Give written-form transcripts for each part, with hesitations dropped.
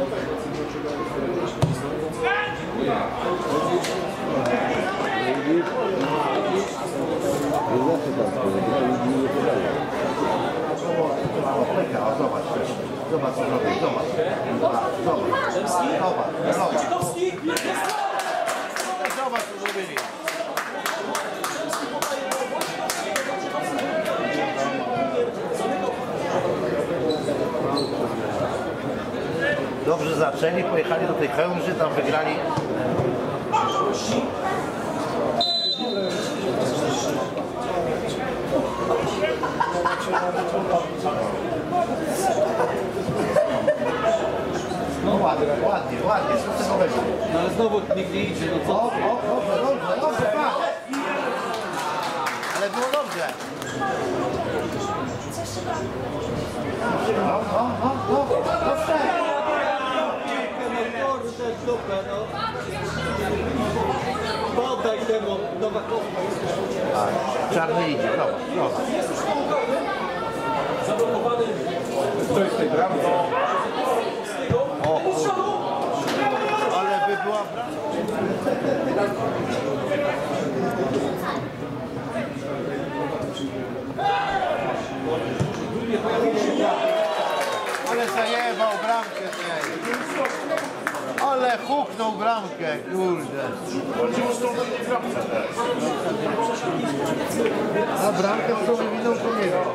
Zobacz, zobacz co robię, zobacz. Zobacz co zrobili. Dobrze zaczęli, pojechali do tej Chełmży, tam wygrali. No ładnie, co z tego będzie? No ale znowu nikt nie idzie, no co? Dobrze, pa! Ale było dobrze. Poddaj temu Nowakowi. Czarny idzie, dobra. Zablokowany. To jest tej bramki. O, ale by była ale zajebał bramkę z niej. Ale huknął bramkę, kurde. A bramkę w sumie winą to nie wiem.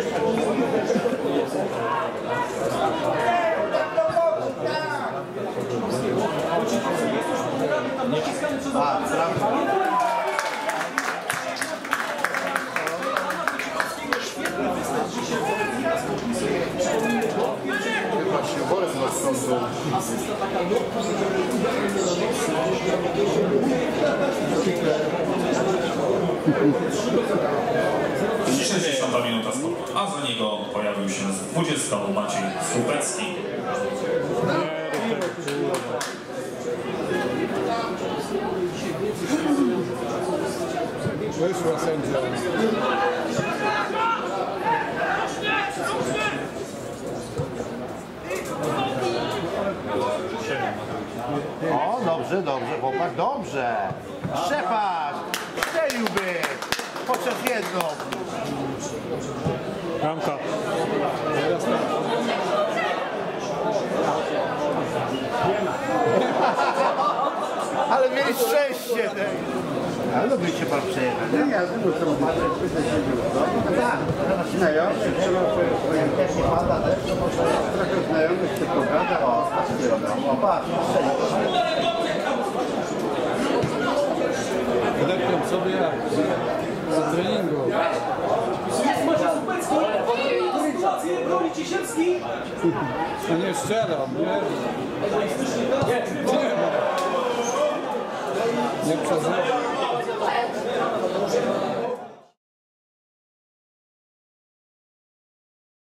Dzisiaj 10 minuta sportu, a za niego pojawił się z 20 Maciej Słupecki. Wyszła sędzia. O, dobrze, chłopak, dobrze. Szefarz, strzeliłby. Chociaż jedną. Bramka. Ale mieli szczęście. Ale lubicie pan przejechać. Nie, ja muszę zobaczyć, pytać się było. No tak, znajomy, jak nie pada też, to może trochę znajomych się pogada. O, patrz, Wydepnę sobie jak za treningu. Jest Maciej Słupecki. Sytuację broni Ciesielski. No nie strzelam, nie? Nie przeżyłem.